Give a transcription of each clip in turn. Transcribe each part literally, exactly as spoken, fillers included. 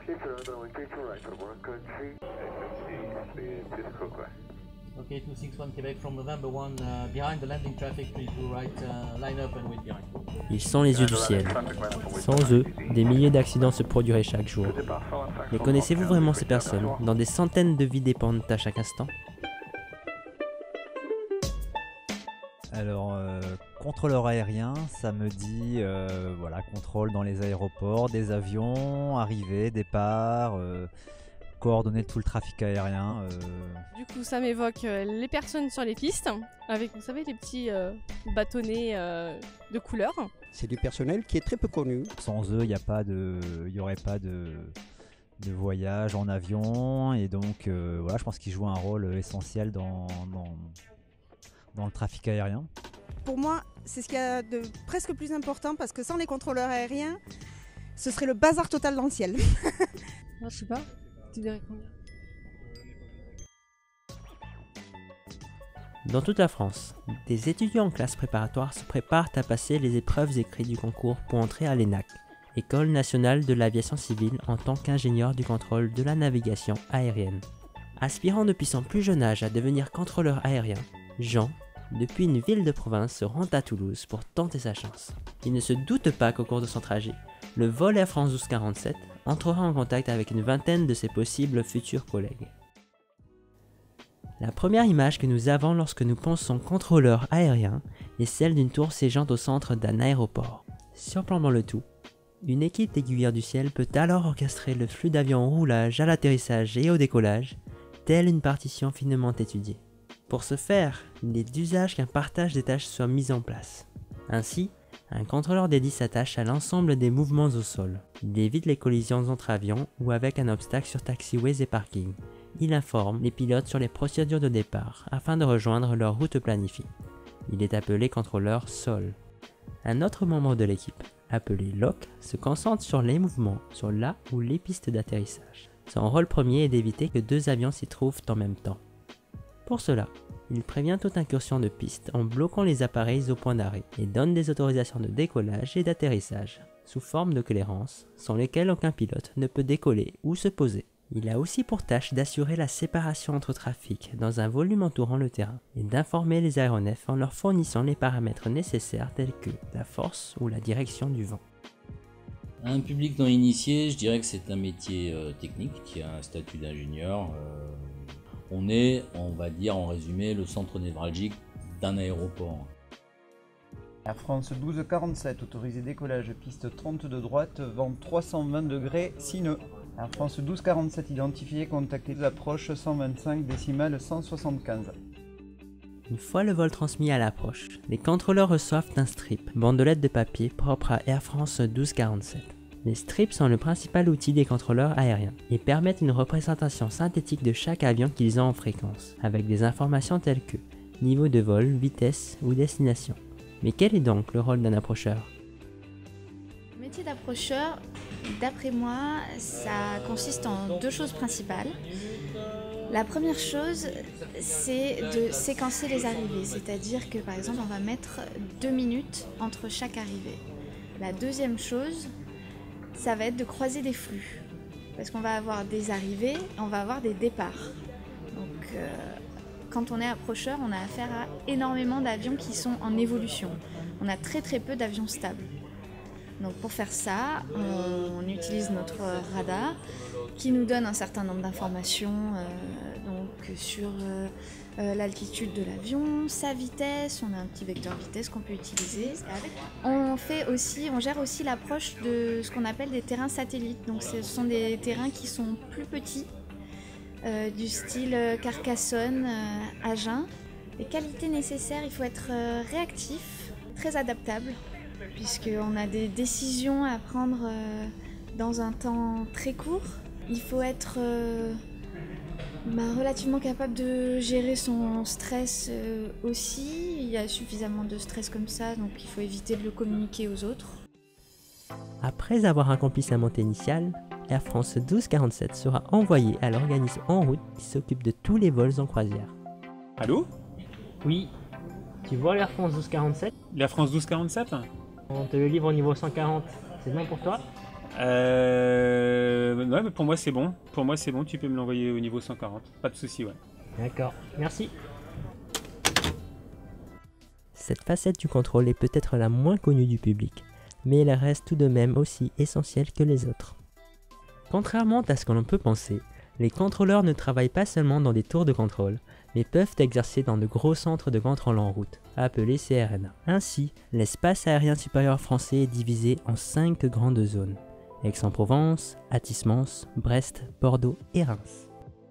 Okay, two six one Quebec from November one, uh, behind the landing traffic, please do right, uh, line up and wait behind. Ils sont les yeux du ciel. Sans eux, des milliers d'accidents se produiraient chaque jour. Mais connaissez-vous vraiment ces personnes, dont des centaines de vies dépendent à chaque instant? Alors, euh, contrôleur aérien, ça me dit, euh, voilà, contrôle dans les aéroports, des avions, arrivée, départ, euh, coordonner tout le trafic aérien. Euh... Du coup, ça m'évoque euh, les personnes sur les pistes, avec, vous savez, les petits euh, bâtonnets euh, de couleur. C'est du personnel qui est très peu connu. Sans eux, il n'y a pas de, il y aurait pas de, de voyage en avion, et donc, euh, voilà, je pense qu'ils jouent un rôle essentiel dans, dans dans le trafic aérien. Pour moi, c'est ce qu'il y a de presque plus important parce que sans les contrôleurs aériens, ce serait le bazar total dans le ciel. Non, je sais pas, tu dirais combien? Dans toute la France, des étudiants en classe préparatoire se préparent à passer les épreuves écrites du concours pour entrer à l'E N A C, École nationale de l'aviation civile, en tant qu'ingénieur du contrôle de la navigation aérienne. Aspirant depuis son plus jeune âge à devenir contrôleur aérien, Jean, depuis une ville de province, se rend à Toulouse pour tenter sa chance. Il ne se doute pas qu'au cours de son trajet, le vol Air France douze quarante-sept entrera en contact avec une vingtaine de ses possibles futurs collègues. La première image que nous avons lorsque nous pensons contrôleur aérien est celle d'une tour ségeante au centre d'un aéroport. Surplombant le tout, une équipe d'aiguilleurs du ciel peut alors orchestrer le flux d'avions au roulage, à l'atterrissage et au décollage, telle une partition finement étudiée. Pour ce faire, il est d'usage qu'un partage des tâches soit mis en place. Ainsi, un contrôleur dédié s'attache à l'ensemble des mouvements au sol. Il évite les collisions entre avions ou avec un obstacle sur taxiways et parkings. Il informe les pilotes sur les procédures de départ afin de rejoindre leur route planifiée. Il est appelé contrôleur sol. Un autre membre de l'équipe, appelé loc, se concentre sur les mouvements sur la ou les pistes d'atterrissage. Son rôle premier est d'éviter que deux avions s'y trouvent en même temps. Pour cela, il prévient toute incursion de piste en bloquant les appareils au point d'arrêt et donne des autorisations de décollage et d'atterrissage, sous forme de clairances, sans lesquelles aucun pilote ne peut décoller ou se poser. Il a aussi pour tâche d'assurer la séparation entre trafic dans un volume entourant le terrain et d'informer les aéronefs en leur fournissant les paramètres nécessaires tels que la force ou la direction du vent. Un public non initié, je dirais que c'est un métier euh, technique qui a un statut d'ingénieur. Euh, on est, on va dire en résumé, le centre névralgique d'un aéroport. Air France douze quarante-sept, autorisé décollage piste trente de droite, vent trois cent vingt degrés, six nœuds. Air France douze quarante-sept identifié, contacté approche cent vingt-cinq décimales cent soixante-quinze. Une fois le vol transmis à l'approche, les contrôleurs reçoivent un strip, bandelette de papier propre à Air France douze quarante-sept. Les strips sont le principal outil des contrôleurs aériens et permettent une représentation synthétique de chaque avion qu'ils ont en fréquence, avec des informations telles que niveau de vol, vitesse ou destination. Mais quel est donc le rôle d'un approcheur? Le métier d'approcheur, d'après moi, ça consiste en deux choses principales. La première chose, c'est de séquencer les arrivées, c'est-à-dire que par exemple, on va mettre deux minutes entre chaque arrivée. La deuxième chose, ça va être de croiser des flux, parce qu'on va avoir des arrivées, on va avoir des départs. Donc, euh, quand on est approcheur, on a affaire à énormément d'avions qui sont en évolution. On a très très peu d'avions stables. Donc pour faire ça, on, on utilise notre radar qui nous donne un certain nombre d'informations euh, donc sur euh, euh, l'altitude de l'avion, sa vitesse, on a un petit vecteur vitesse qu'on peut utiliser. On fait aussi, on gère aussi l'approche de ce qu'on appelle des terrains satellites. Donc ce sont des terrains qui sont plus petits, euh, du style Carcassonne, euh, Agen. Les qualités nécessaires, il faut être euh, réactif, très adaptable, puisqu'on a des décisions à prendre euh, dans un temps très court. Il faut être euh, bah, relativement capable de gérer son stress euh, aussi. Il y a suffisamment de stress comme ça, donc il faut éviter de le communiquer aux autres. Après avoir accompli sa montée initiale, Air France douze quarante-sept sera envoyé à l'organisme en route qui s'occupe de tous les vols en croisière. Allô? Oui. Tu vois l'Air France douze quarante-sept? L'Air France douze quarante-sept? On te le livre au niveau cent quarante. C'est bon pour toi? Euh... Ouais, mais pour moi c'est bon. Pour moi c'est bon, tu peux me l'envoyer au niveau cent quarante. Pas de souci, ouais. D'accord, merci. Cette facette du contrôle est peut-être la moins connue du public, mais elle reste tout de même aussi essentielle que les autres. Contrairement à ce que l'on peut penser, les contrôleurs ne travaillent pas seulement dans des tours de contrôle, mais peuvent exercer dans de gros centres de contrôle en route, appelés C R N A. Ainsi, l'espace aérien supérieur français est divisé en cinq grandes zones: Aix-en-Provence, Athis-Mons, Brest, Bordeaux et Reims.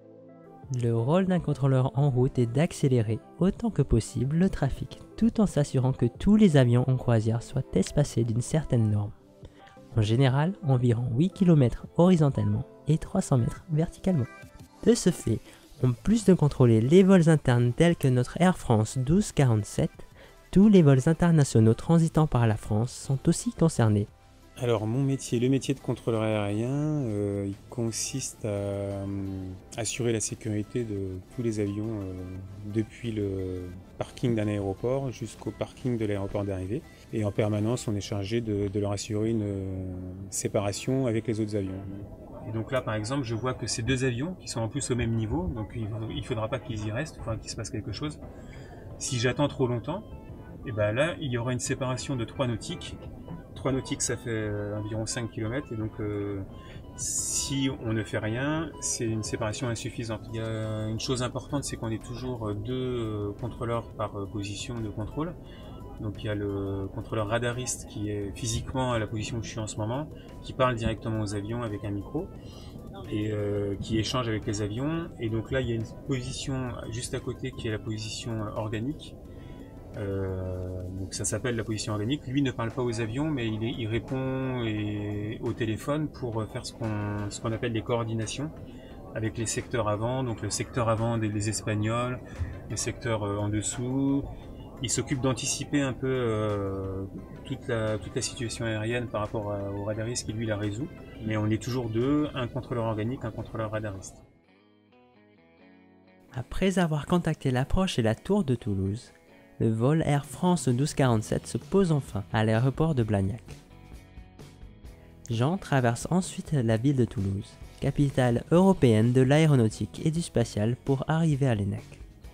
Le rôle d'un contrôleur en route est d'accélérer autant que possible le trafic, tout en s'assurant que tous les avions en croisière soient espacés d'une certaine norme. En général, environ huit kilomètres horizontalement et trois cents mètres verticalement. De ce fait, en plus de contrôler les vols internes tels que notre Air France douze quarante-sept, tous les vols internationaux transitant par la France sont aussi concernés. Alors mon métier, le métier de contrôleur aérien, euh, il consiste à euh, assurer la sécurité de tous les avions euh, depuis le parking d'un aéroport jusqu'au parking de l'aéroport d'arrivée. Et en permanence, on est chargé de, de leur assurer une euh, séparation avec les autres avions. Et donc là, par exemple, je vois que ces deux avions qui sont en plus au même niveau, donc il ne faudra pas qu'ils y restent, il faudra qu'il se passe quelque chose. Si j'attends trop longtemps, et ben là, il y aura une séparation de trois nautiques. trois nautiques, ça fait environ cinq kilomètres, et donc euh, si on ne fait rien, c'est une séparation insuffisante. Il y a une chose importante, c'est qu'on est toujours deux contrôleurs par position de contrôle. Donc il y a le contrôleur radariste qui est physiquement à la position où je suis en ce moment, qui parle directement aux avions avec un micro, et euh, qui échange avec les avions. Et donc là, il y a une position juste à côté qui est la position organique. Euh, donc ça s'appelle la position organique. Lui ne parle pas aux avions, mais il, est, il répond et, au téléphone pour faire ce qu'on ce qu'on appelle les coordinations avec les secteurs avant. Donc le secteur avant des, des Espagnols, les secteurs euh, en dessous. Il s'occupe d'anticiper un peu euh, toute, la, toute la situation aérienne par rapport à, au radariste qui lui la résout. Mais on est toujours deux, un contrôleur organique, un contrôleur radariste. Après avoir contacté l'approche et la tour de Toulouse, le vol Air France douze quarante-sept se pose enfin à l'aéroport de Blagnac. Jean traverse ensuite la ville de Toulouse, capitale européenne de l'aéronautique et du spatial, pour arriver à l'ENAC.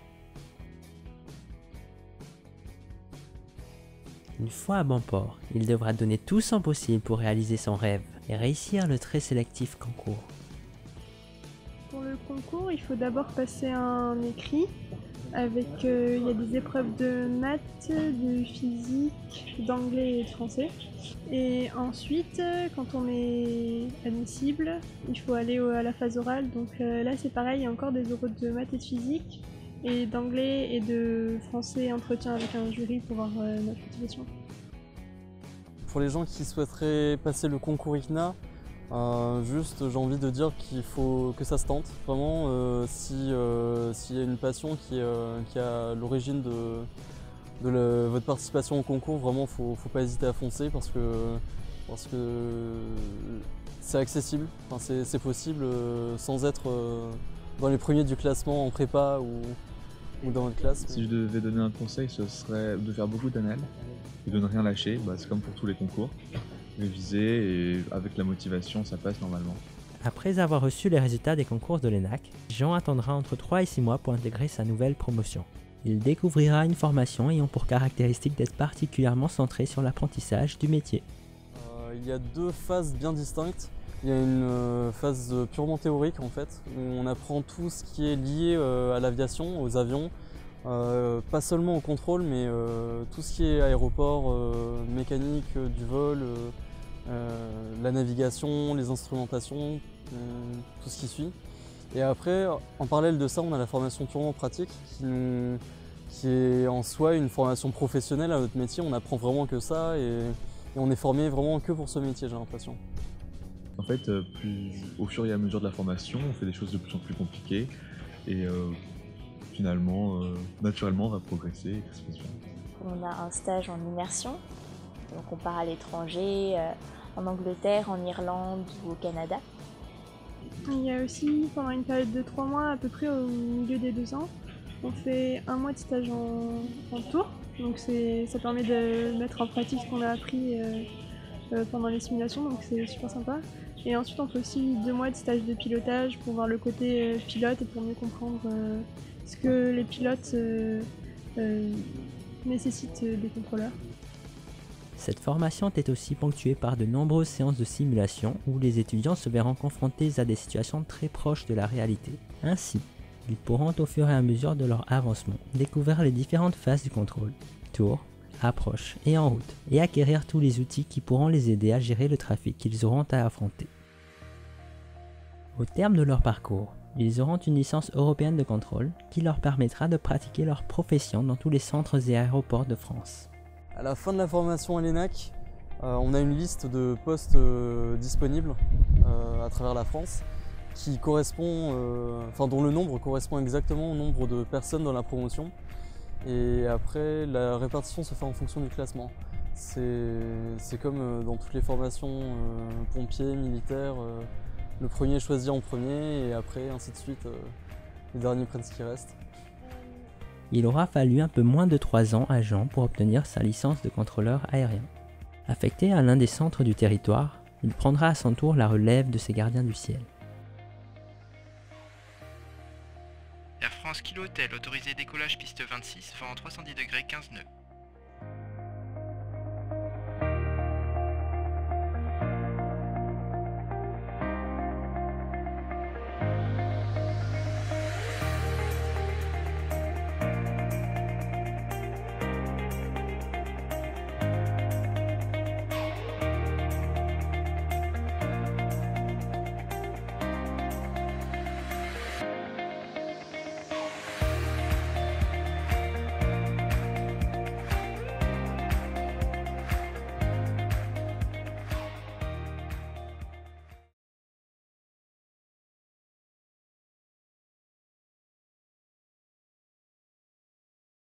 Une fois à bon port, il devra donner tout son possible pour réaliser son rêve et réussir le très sélectif concours. Pour le concours, il faut d'abord passer un écrit. Avec, euh, il y a des épreuves de maths, de physique, d'anglais et de français. Et ensuite, quand on est admissible, il faut aller à la phase orale. Donc euh, là, c'est pareil, il y a encore des oraux de maths et de physique, et d'anglais et de français, entretien avec un jury pour voir euh, notre motivation. Pour les gens qui souhaiteraient passer le concours I C N A, Euh, juste j'ai envie de dire qu'il faut que ça se tente, vraiment. Euh, si euh, s'il y a une passion qui, euh, qui est à l'origine de, de le, votre participation au concours, vraiment faut, faut pas hésiter à foncer parce que parce que c'est accessible, enfin, c'est, c'est possible euh, sans être euh, dans les premiers du classement en prépa ou, ou dans votre classe. Si je devais donner un conseil, ce serait de faire beaucoup d'annales et de ne rien lâcher, bah, c'est comme pour tous les concours. Réviser et avec la motivation, ça passe normalement. Après avoir reçu les résultats des concours de l'ENAC, Jean attendra entre trois et six mois pour intégrer sa nouvelle promotion. Il découvrira une formation ayant pour caractéristique d'être particulièrement centrée sur l'apprentissage du métier. Euh, il y a deux phases bien distinctes. Il y a une euh, phase purement théorique en fait, où on apprend tout ce qui est lié euh, à l'aviation, aux avions. Euh, pas seulement au contrôle, mais euh, tout ce qui est aéroport, euh, mécanique euh, du vol, euh, euh, la navigation, les instrumentations, euh, tout ce qui suit. Et après, en parallèle de ça, on a la formation purement pratique qui, nous, qui est en soi une formation professionnelle à notre métier. On apprend vraiment que ça et, et on est formé vraiment que pour ce métier, j'ai l'impression. En fait, euh, plus, au fur et à mesure de la formation, on fait des choses de plus en plus compliquées et euh, finalement, euh, naturellement, on va progresser et ça se passe bien. On a un stage en immersion, donc on part à l'étranger, euh, en Angleterre, en Irlande ou au Canada. Il y a aussi, pendant une période de trois mois, à peu près au milieu des deux ans, on fait un mois de stage en, en tour. Donc c'est, ça permet de mettre en pratique ce qu'on a appris euh, euh, pendant les simulations, donc c'est super sympa. Et ensuite on fait aussi deux mois de stage de pilotage pour voir le côté euh, pilote et pour mieux comprendre euh, ce que les pilotes euh, euh, nécessitent des contrôleurs. Cette formation est aussi ponctuée par de nombreuses séances de simulation où les étudiants se verront confrontés à des situations très proches de la réalité. Ainsi, ils pourront au fur et à mesure de leur avancement découvrir les différentes phases du contrôle, tour, approche et en route, et acquérir tous les outils qui pourront les aider à gérer le trafic qu'ils auront à affronter. Au terme de leur parcours, ils auront une licence européenne de contrôle qui leur permettra de pratiquer leur profession dans tous les centres et aéroports de France. À la fin de la formation à l'E N A C, euh, on a une liste de postes euh, disponibles euh, à travers la France qui correspond, euh, enfin dont le nombre correspond exactement au nombre de personnes dans la promotion. Et après, la répartition se fait en fonction du classement. C'est comme dans toutes les formations euh, pompiers, militaires, euh, le premier est choisi en premier et après ainsi de suite, euh, les derniers prennent ce qui reste. Il aura fallu un peu moins de trois ans à Jean pour obtenir sa licence de contrôleur aérien. Affecté à l'un des centres du territoire, il prendra à son tour la relève de ses gardiens du ciel. Air France Kilo Hotel, autorisé décollage piste vingt-six, vent trois cent dix degrés quinze nœuds.